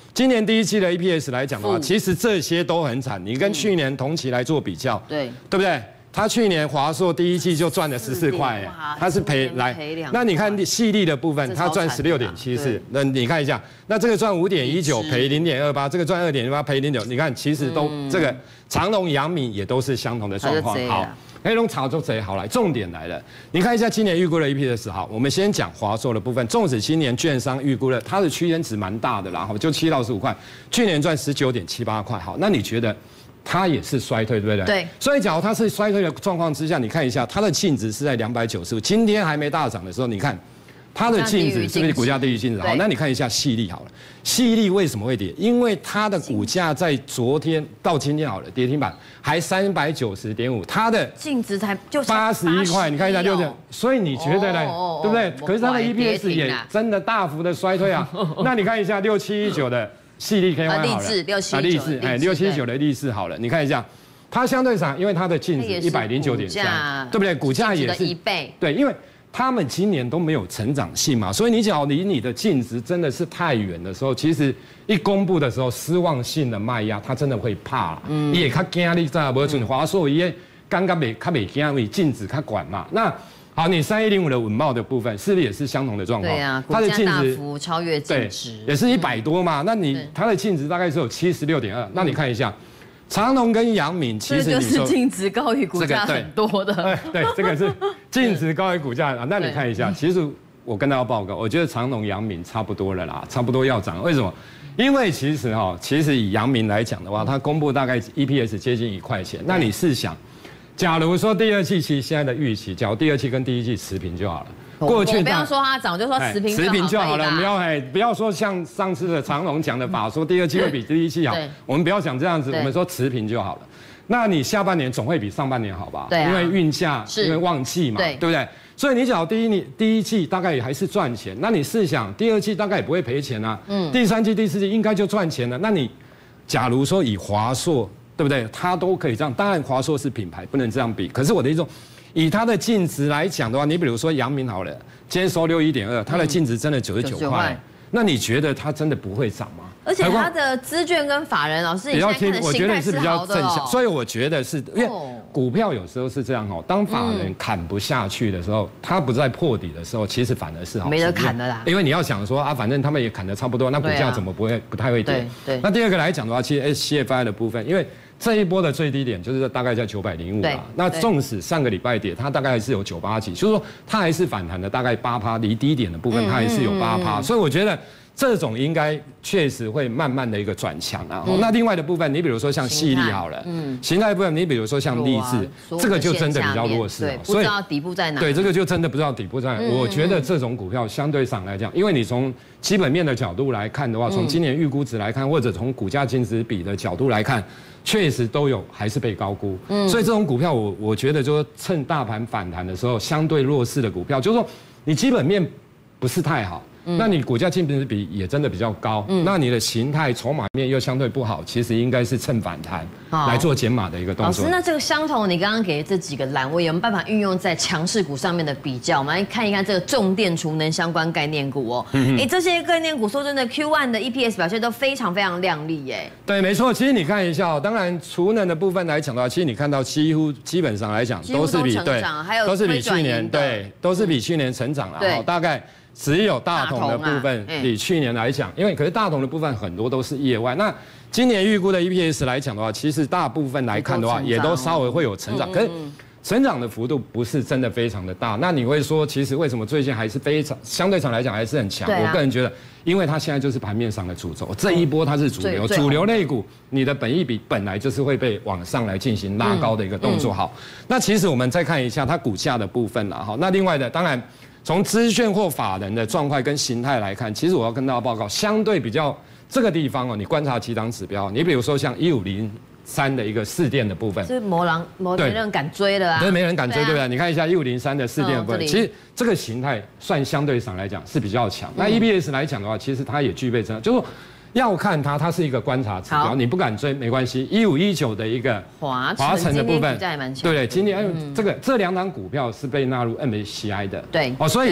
今年第一季的 E P S 来讲的话，其实这些都很惨。你跟去年同期来做比较，
对
对不对？他去年华硕第一季就赚了十四块，他是赔来。那你看细粒的部分，他赚十六点七四。那你看一下，那这个赚五点一九，赔零点二八，这个赚二点零八，赔零点九。你看，其实都这个长荣、阳明也都是相同的状况。好。黑龙炒作贼好来，重点来了，你看一下今年预估的 E P S 好，我们先讲华硕的部分，纵使今年券商预估了它的区间值蛮大的啦，好，就七到十五块，去年赚十九点七八块，好，那你觉得它也是衰退，对不对？
对。
所以假如它是衰退的状况之下，你看一下它的净值是在两百九十五，今天还没大涨的时候，你看。它的净值是不是股价低于净值？好，那你看一下细粒好了，细粒为什么会跌？因为它的股价在昨天到今天好了，跌停板还三百九十点五，它的
净值才就
八十一块，你看一下六点，所以你觉得呢？对不对？可是它的 E P S 也真的大幅的衰退啊。那你看一下六七一九的细粒 K Y 好了，
励志六七
励志哎六七九的励志好了，你看一下。它相对上，因为它的净值一百零九点三，对不对？股价也是
一倍，
对，因为。他们今年都没有成长性嘛，所以你只要离你的净值真的是太远的时候，其实一公布的时候，失望性的卖压，他真的会怕啦。嗯，也较惊你知道不？像华硕伊刚刚没较没惊，因为净值较管嘛。那好，你三一零五的稳懋的部分，是不是也是相同的状况？
对啊，它的净值大幅超越净值，
也是一百多嘛。那你它的净值大概是有七十六点二，那你看一下。长荣跟阳明其实
这就是净值高于股价很多的，
对，这个是净值高于股价啊。那你看一下，其实我跟大家报告，我觉得长荣、阳明差不多了啦，差不多要涨。为什么？因为其实哈，其实以阳明来讲的话，它公布大概 E P S 接近一块钱。那你试想，假如说第二季其实现在的预期，假如第二季跟第一季持平就好了。
过去不要说它涨，就说持平
持平就好了。不要哎，不要说像上次的长荣讲的法说第二季会比第一季好，我们不要讲这样子，我们说持平就好了。那你下半年总会比上半年好吧？
对，
因为运价，因为旺季嘛，对不对？所以你讲第一你第一季大概也还是赚钱，那你试想第二季大概也不会赔钱啊，嗯，第三季、第四季应该就赚钱了。那你假如说以华硕，对不对？它都可以这样，当然华硕是品牌，不能这样比。可是我的一种。以它的净值来讲的话，你比如说阳明好了，今天收六一点二，它的净值真的九十九块，那你觉得它真的不会涨吗？
而且它的资券跟法人老师，你现在看的心态是好的哦。
所以我觉得是因为股票有时候是这样哦，当法人砍不下去的时候，它不在破底的时候，其实反而是好，
没得砍的啦。
因为你要想说啊，反正他们也砍得差不多，那股价怎么不会不太会跌？
对。
那第二个来讲的话，其实 C F I 的部分，因为。这一波的最低点就是大概在九百零五啦。那纵使上个礼拜跌，它大概是有九八几，就是说它还是反弹的，大概八趴，离低点的部分它还是有八趴，所以我觉得这种应该确实会慢慢的一个转强啊。那另外的部分，你比如说像细粒好了，嗯，形态部分你比如说像励志，这个就真的比较弱势，
对，不知道底部在哪。
对，这个就真的不知道底部在哪。我觉得这种股票相对上来讲，因为你从基本面的角度来看的话，从今年预估值来看，或者从股价净值比的角度来看。确实都有，还是被高估。嗯，所以这种股票我，我我觉得就是趁大盘反弹的时候，相对弱势的股票，就是说你基本面不是太好，嗯、那你股价净值比也真的比较高，嗯、那你的形态筹码面又相对不好，其实应该是趁反弹来做减码的一个动作。
老师，那这个相同，你刚刚给的这几个栏位有没有办法运用在强势股上面的比较？我们来看一看这个重电储能相关概念股哦。哎、嗯，这些概念股说真的 ，Q 一 的 E P S 表现都非常非常亮丽耶。
对，没错。其实你看一下哦，当然储能的部分来讲的话，其实你看到几乎基本上来讲都是比对，都是比去年对，都是比去年成长了。对，大概。只有大同的部分比去年来讲，因为可是大同的部分很多都是业外。那今年预估的 E P S 来讲的话，其实大部分来看的话，也都稍微会有成长，可是成长的幅度不是真的非常的大。那你会说，其实为什么最近还是非常相对上来讲还是很强？我个人觉得，因为它现在就是盘面上的主轴，这一波它是主流，主流类股，你的本益比本来就是会被往上来进行拉高的一个动作。好，那其实我们再看一下它股价的部分啦。好，那另外的当然。从资讯或法人的状况跟形态来看，其实我要跟大家报告，相对比较这个地方哦，你观察几档指标，你比如说像一五零三的一个市电的部分，
是魔狼，没人敢追的啊，
对，没人敢追，对不对？你看一下一五零三的市电的部分，其实这个形态算相对上来讲是比较强。那 E P S 来讲的话，其实它也具备这样，就是说。要看它，它是一个观察指标，你不敢追没关系。一五一九的一个
华
华晨的部分，
对
对，今天这个这两档股票是被纳入 M S C I 的，
对
哦，所以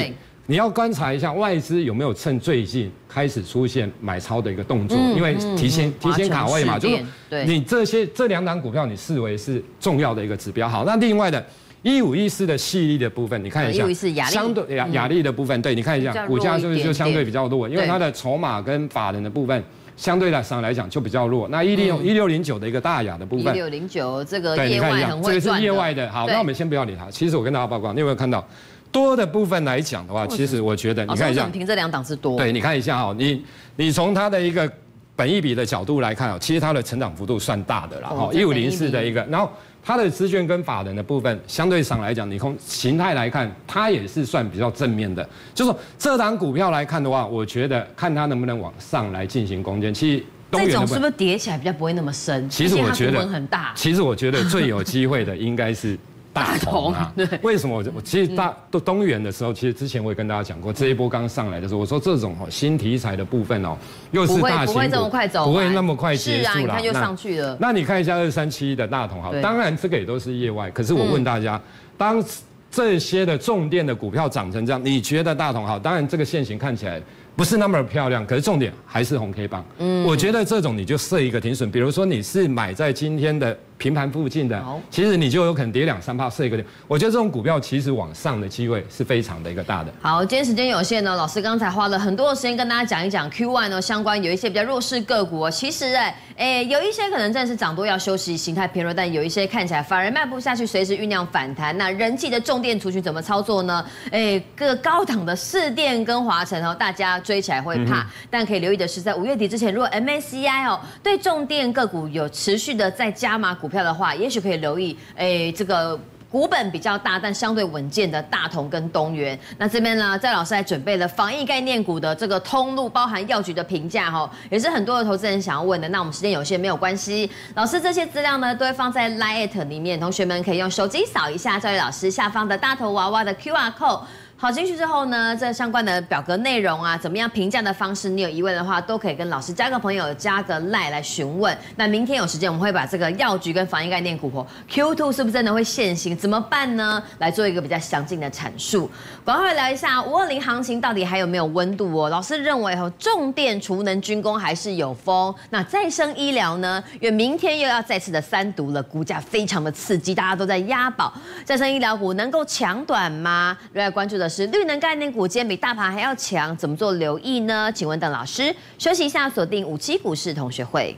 你要观察一下外资有没有趁最近开始出现买超的一个动作，因为提前提前卡位嘛，就是你这些这两档股票你视为是重要的一个指标。好，那另外的一五一四的细粒的部分，你看一下，相对亚亚力的部分，对，你看一下，股价是不是就相对比较弱？因为它的筹码跟法人的部分。相对来上来讲就比较弱。那一六一六零九的一个大雅的部分，
一六零九这个业外很会赚的，
这个是业外的。好，那我们先不要理它。其实我跟大家报告，你有没有看到多的部分来讲的话，其实我觉得你看一下，
凭这两档是多。
对，你看一下哈，你你从它的一个本益比的角度来看哦，其实它的成长幅度算大的啦。哦，一五零四的一个，然后。它的资券跟法人的部分，相对上来讲，你从形态来看，它也是算比较正面的。就是说这档股票来看的话，我觉得看它能不能往上来进行攻坚。其实
这种是不是叠起来比较不会那么深？
其实我觉得
很大。
其实我觉得最有机会的应该是。大同啊，为什么我我其实大都东元的时候，其实之前我也跟大家讲过，这一波刚上来的时候，我说这种哦新题材的部分哦，又是大型股，
不会这么快走，
不会那么快结束啦。
是啊，你看又上去了。
那你看一下二三七一的大同好，当然这个也都是业外，可是我问大家，当这些的重电的股票涨成这样，你觉得大同好？当然这个线型看起来。不是那么漂亮，可是重点还是红 K 棒。嗯，我觉得这种你就设一个停损，比如说你是买在今天的平盘附近的，其实你就有可能跌两三趴，设一个点。我觉得这种股票其实往上的机会是非常的一个大的。
好，今天时间有限呢，老师刚才花了很多的时间跟大家讲一讲 Q 一 呢相关有一些比较弱势个股哦。其实哎哎有一些可能真的是涨多要休息，形态偏弱，但有一些看起来反而卖不下去，随时酝酿反弹。那人气的重电族群怎么操作呢？哎，各高档的市电跟华城哦，大家追起来会怕。嗯，但可以留意的是，在五月底之前，如果 M A C I 哦对重电个股有持续的在加码股票的话，也许可以留意，哎，这个股本比较大但相对稳健的大同跟东元。那这边呢，在老师还准备了防疫概念股的这个通路，包含药局的评价哈，也是很多的投资人想要问的。那我们时间有限，没有关系，老师这些资料呢都会放在 Line 里面，同学们可以用手机扫一下赵宇老师下方的大头娃娃的 Q R code。好进去之后呢，这相关的表格内容啊，怎么样评价的方式，你有疑问的话，都可以跟老师加个朋友，加个 Line 来询问。那明天有时间，我们会把这个药局跟防疫概念股 Q 二 是不是真的会现形，怎么办呢？来做一个比较详尽的阐述。赶快聊一下五二零行情到底还有没有温度哦？老师认为哦，重电、储能、军工还是有风。那再生医疗呢？因为明天又要再次的三读了，股价非常的刺激，大家都在押宝。再生医疗股能够抢短吗？热爱关注的是绿能概念股今天比大盘还要强，怎么做留意呢？请问邓老师，休息一下，锁定五七股市同学会。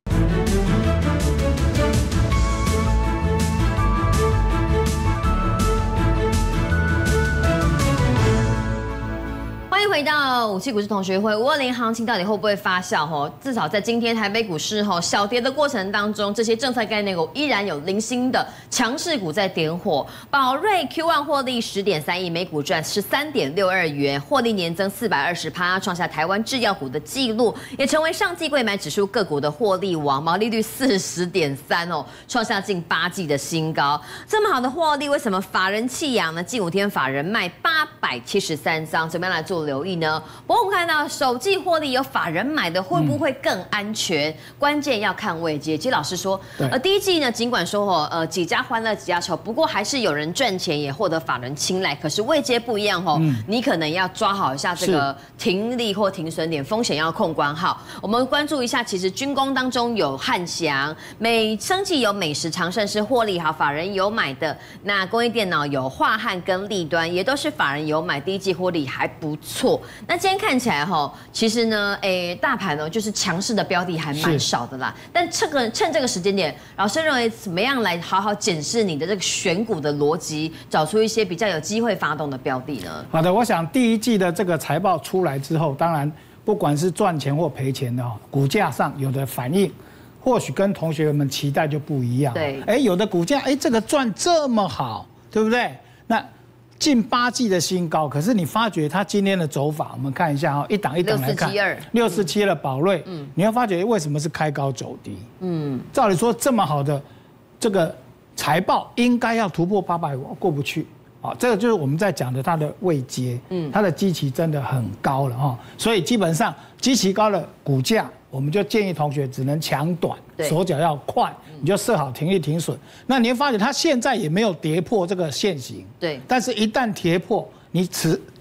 欢迎回到五七股市同学会，五二零行情到底会不会发酵？吼，至少在今天台北股市吼小跌的过程当中，这些政策概念股依然有零星的强势股在点火。宝瑞 Q 一 获利十点三亿，每股赚十三点六二元，获利年增四百二十趴，创下台湾制药股的纪录，也成为上季柜买指数个股的获利王，毛利率四十点三哦，创下近八季的新高。这么好的获利，为什么法人弃养呢？近五天法人卖八百七十三张，怎么样来做留意呢？不过我们看到首季获利有法人买的，会不会更安全？嗯、关键要看位阶。其实老师说，呃，第一季呢，尽管说哦，呃，几家欢乐几家愁，不过还是有人赚钱，也获得法人青睐。可是位阶不一样哦，嗯、你可能要抓好一下这个停利或停损点，风险要控管好。我们关注一下，其实军工当中有汉翔，美生技有美食长盛是获利好，法人有买的。那工业电脑有华汉跟立端，也都是法人有买，第一季获利还不错。那今天看起来哈，其实呢，诶，大盘呢就是强势的标的还蛮少的啦。但这个趁这个时间点，老师认为怎么样来好好检视你的这个选股的逻辑，找出一些比较有机会发动的标的呢？
好的，我想第一季的这个财报出来之后，当然不管是赚钱或赔钱的哈，股价上有的反应，或许跟同学们期待就不一样。
对，
哎，有的股价哎这个赚这么好，对不对？那近八季的新高，可是你发觉它今天的走法，我们看一下哈，一档一档来看，六四七的宝瑞，嗯，你会发觉为什么是开高走低？嗯，照理说这么好的这个财报，应该要突破八百五，过不去。啊，这个就是我们在讲的它的位阶，嗯，它的基期真的很高了哈，所以基本上基期高的股价，我们就建议同学只能抢短，手脚要快，你就设好停利停损。那你会发觉它现在也没有跌破这个线型，
对，
但是一旦跌破，你持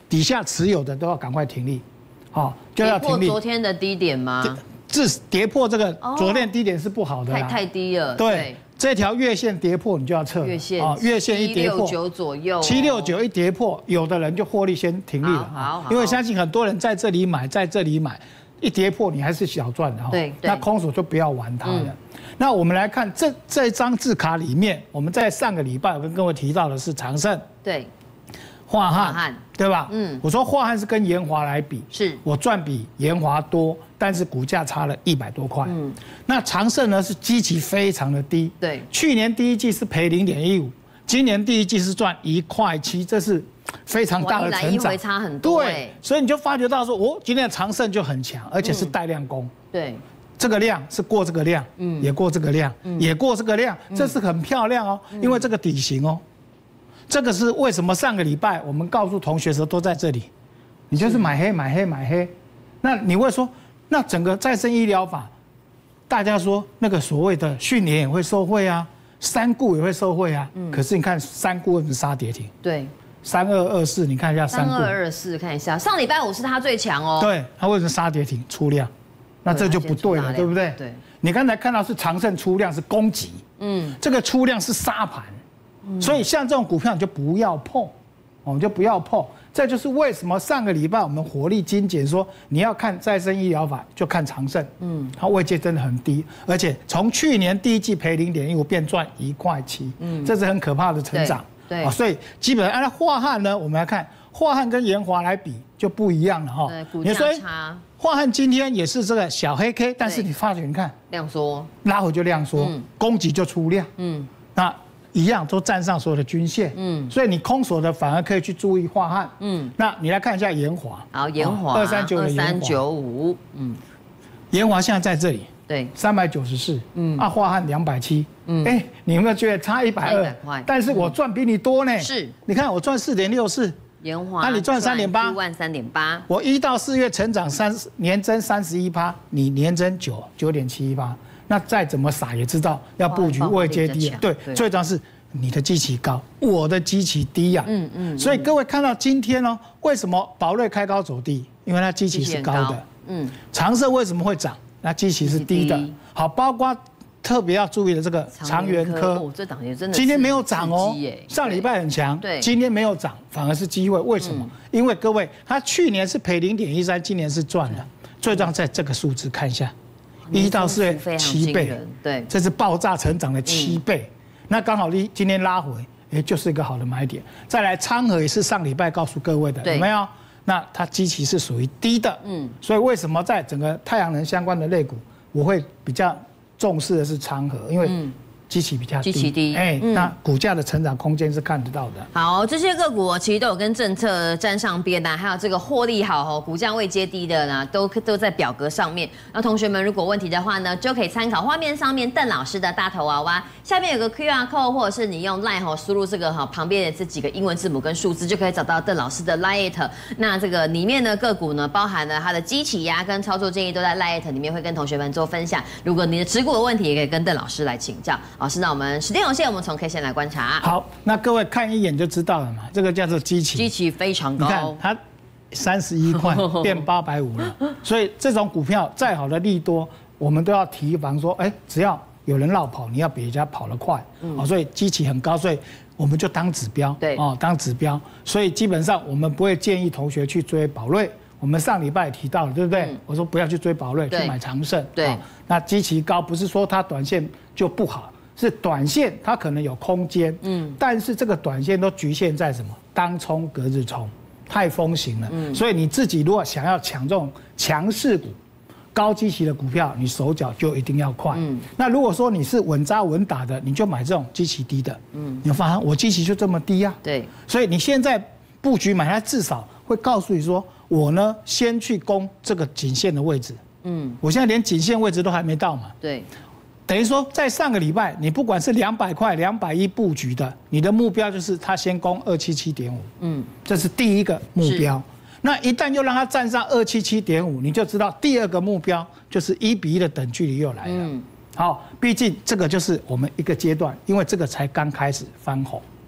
底下持有的都要赶快停利，好，就要停利。
跌破昨天的低点吗？
至跌破这个昨天低点是不好的，
太太低了。
对，这条月线跌破你就要撤。
月线
啊，月线一跌破
七六九左右，
七六九一跌破，有的人就获利先停利了。好，因为相信很多人在这里买，在这里买。一跌破你还是小赚的哈，
对，
那空手就不要玩它了。嗯、那我们来看这这张字卡里面，我们在上个礼拜我跟各位提到的是长盛，
对，
樺汉，对吧？嗯，我说樺汉是跟研华来比，
是
我赚比研华多，但是股价差了一百多块。嗯，那长盛呢是基期非常的低，
对，
去年第一季是赔零点一五，今年第一季是赚一块七，这是。非常大的成长，
差很多。
对，所以你就发觉到说，哦，今天的长盛就很强，而且是带量攻。
对，
这个量是过这个量，嗯，也过这个量，也过这个量，这是很漂亮哦。因为这个底型哦，这个是为什么上个礼拜我们告诉同学的时候都在这里，你就是买黑买黑买黑。那你会说，那整个再生医疗法，大家说那个所谓的训练也会受惠啊，三顾也会受惠啊。可是你看三顾为什么杀跌停？
对。
三二二四，你看一下三
二二四，看一下，上礼拜五是它最强哦。
对，它为什么杀跌停出量？那这就不对了，对不对？
对。
你刚才看到是长盛出量是攻击，嗯，这个出量是杀盘，所以像这种股票你就不要碰，我们就不要碰。这就是为什么上个礼拜我们火力精简说你要看再生医疗法就看长盛，嗯，它位阶真的很低，而且从去年第一季赔零点一五变赚一块七，嗯，这是很可怕的成长。
对，
啊，所以基本上按照樺汉呢，我们来看樺汉跟研华来比就不一样了哈。
对，股价差。
樺汉今天也是这个小黑 K， 但是你发觉你看
量缩，
拉回就量缩，攻击就出量，嗯，那一样都站上所有的均线，嗯，所以你空手的反而可以去注意樺汉，嗯，那你来看一下研华，
好，研华
二三九
二三九五，嗯，
研华现在在这里。
对，
三百九十四，嗯，啊，樺汉两百七，嗯，哎，你有没有觉得差一百二？但是我赚比你多呢。
是，
你看我赚四点六四，
研华，
那你赚三点八，
万三点八。
我一到四月成长三年增三十一趴，你年增九九点七一趴，那再怎么傻也知道要布局位阶低，对，最重要是你的基期高，我的基期低呀，嗯嗯，所以各位看到今天呢，为什么宝瑞开高走低？因为它基期是高的，嗯，长盛为什么会涨？那基期是低的，好，包括特别要注意的这个长源科，
这档也真的
今天没有涨哦，上礼拜很强，对，今天没有涨，反而是机会，为什么？因为各位，它去年是赔零点一三，今年是赚的，最重要在这个数字看一下，一到四月七倍，对，这是爆炸成长的七倍，那刚好今天拉回，也就是一个好的买点。再来，昌河也是上礼拜告诉各位的，有没有？那它基期是属于低的，嗯，所以为什么在整个太阳能相关的类股，我会比较重视的是昌河，因为基期比较低，
基期低，
哎，那股价的成长空间是看得到的。
好，这些个股其实都有跟政策沾上边呐，还有这个获利好哦，股价位阶低的呢，都都在表格上面。那同学们如果问题的话呢，就可以参考画面上面邓老师的大头娃娃，下面有个 Q R code， 或者是你用 LINE 哈输入这个哈旁边的这几个英文字母跟数字，就可以找到邓老师的 LINE。那这个里面呢个股呢，包含了它的基期呀跟操作建议都在 LINE 里面会跟同学们做分享。如果你的持股的问题，也可以跟邓老师来请教。老师，那我们时间有限，我们从 K 线来观察。
好，那各位看一眼就知道了嘛，这个叫做基期，
基期非常高，
你看它三十一块变八百五了，所以这种股票再好的利多，我们都要提防说，哎，只要有人绕跑，你要比人家跑得快，嗯，所以基期很高，所以我们就当指标，
对，
哦，当指标，所以基本上我们不会建议同学去追宝瑞。我们上礼拜也提到了，对不对？嗯、我说不要去追宝瑞，去买长盛。
对，哦、
那基期高不是说它短线就不好。是短线，它可能有空间，嗯，但是这个短线都局限在什么？当冲、隔日冲，太风行了，嗯，所以你自己如果想要抢这种强势股、高基期的股票，你手脚就一定要快，嗯。那如果说你是稳扎稳打的，你就买这种基期低的，嗯，你发现我基期就这么低啊，
对，
所以你现在布局买它，至少会告诉你说，我呢先去攻这个颈线的位置，嗯，我现在连颈线位置都还没到嘛，
对。
等于说，在上个礼拜，你不管是两百块、两百一布局的，你的目标就是它先攻二七七点五，嗯，这是第一个目标。那一旦又让它站上二七七点五，你就知道第二个目标就是一比一的等距离又来了。嗯，好，毕竟这个就是我们一个阶段，因为这个才刚开始翻红，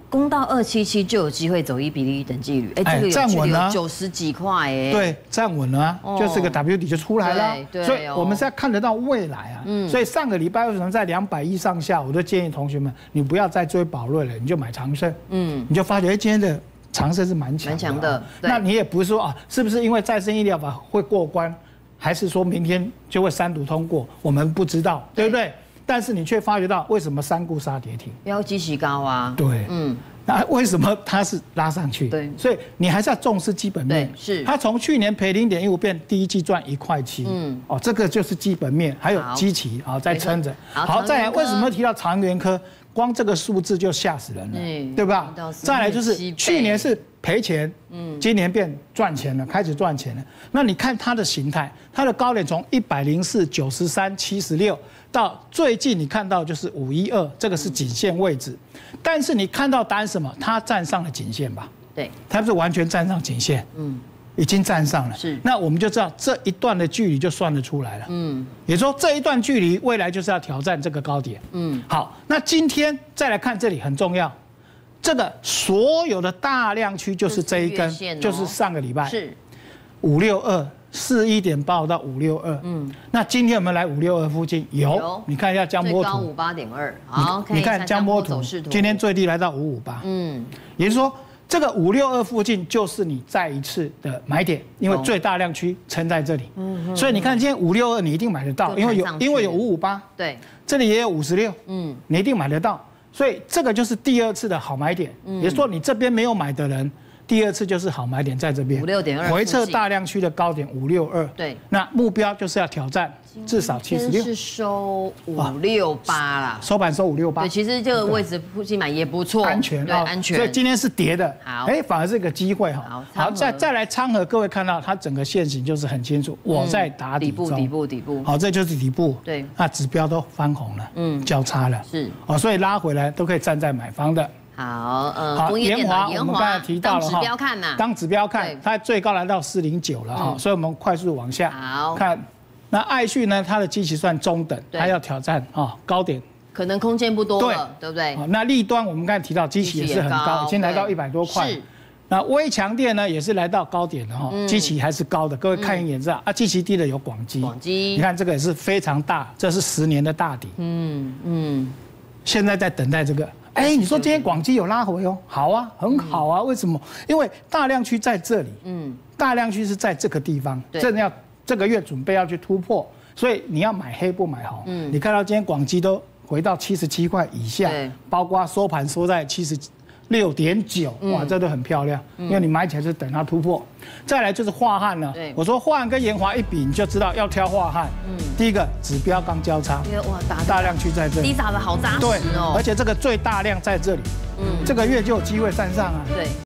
攻到二七七就有机会走一比例等距离，哎，这个有距离有九十几块哎，
对，站稳了啊，就是个 W 底就出来了，
对，
所以我们是要看得到未来啊，嗯，所以上个礼拜为什么在两百一上下，我都建议同学们，你不要再追宝瑞了，你就买长盛，嗯，你就发觉哎，今天的长盛是蛮强，蛮强的，那你也不是说啊，是不是因为再生医疗法会过关，还是说明天就会三读通过，我们不知道，对不对？但是你却发觉到为什么三股杀跌停？
标基期高啊。
对，嗯，那为什么它是拉上去？对，所以你还是要重视基本面。
对，是。
它从去年赔零点一五变第一季赚一块七，嗯，哦，这个就是基本面，还有基期啊在撑着。好，再来为什么提到长源科？光这个数字就吓死人了，嗯、对吧？再来就是去年是赔钱，嗯，今年变赚钱了，开始赚钱了。那你看它的形态，它的高点从一百零四、九十三、七十六到最近你看到就是五一二，这个是颈线位置。但是你看到答案什么？它站上了颈线吧？
对，
它不是完全站上颈线，嗯。已经站上了，是，那我们就知道这一段的距离就算得出来了，嗯，也说这一段距离未来就是要挑战这个高点，嗯，好，那今天再来看这里很重要，这个所有的大量区就是这一根，就是上个礼拜是五六二四一点八到五六二，嗯，那今天我们来五六二附近有，你看一下江波图，
最高五八点二，好，
你看江波图，今天最低来到五五八，嗯，也就是说。这个五六二附近就是你再一次的买点，因为最大量区撑在这里，嗯，所以你看今天五六二你一定买得到，因为有因为有五五八，对，这里也有五十六，嗯，你一定买得到，所以这个就是第二次的好买点，也就是说你这边没有买的人，第二次就是好买点在这边，
五六点二，
回测大量区的高点五六二，对，那目标就是要挑战。至少七十六，
是收五六八啦，
收盘收五六八。
对，其实这个位置附近买也不错，
安全，
对，安全。
所以今天是跌的，
好，
哎，反而是个机会哈。好，再再来昌河，各位看到它整个线型就是很清楚，我在打底部，
底部，底部。
好，这就是底部，对，那指标都翻红了，嗯，交叉了，
是，
哦，所以拉回来都可以站在买方的。
好，呃，
好，研华我们刚才提到了哈，
当指标看呐，
当指标看，它最高来到四零九了哈，所以我们快速往下，
好，
看。那爱旭呢？它的基期算中等，它要挑战啊高点，
可能空间不多了，对不对？
那立端我们刚才提到基期也是很高，已经来到一百多块。那微强电呢也是来到高点了哈，基期还是高的。各位看一眼知道啊，基期低的有广基，
广基，
你看这个也是非常大，这是十年的大底。嗯嗯，现在在等待这个。哎，你说今天广基有拉回哦？好啊，很好啊。为什么？因为大量区在这里，嗯，大量区是在这个地方，真的要。这个月准备要去突破，所以你要买黑不买红。嗯，你看到今天广基都回到七十七块以下，包括收盘收在七十六点九，哇，这都很漂亮。因为你买起来是等它突破。再来就是樺汉了，我说樺汉跟研华一比，你就知道要挑樺汉。嗯，第一个指标刚交叉，哇，大量区在这里，
低打的好扎实哦。
而且这个最大量在这里，嗯，这个月就有机会站上啊。对。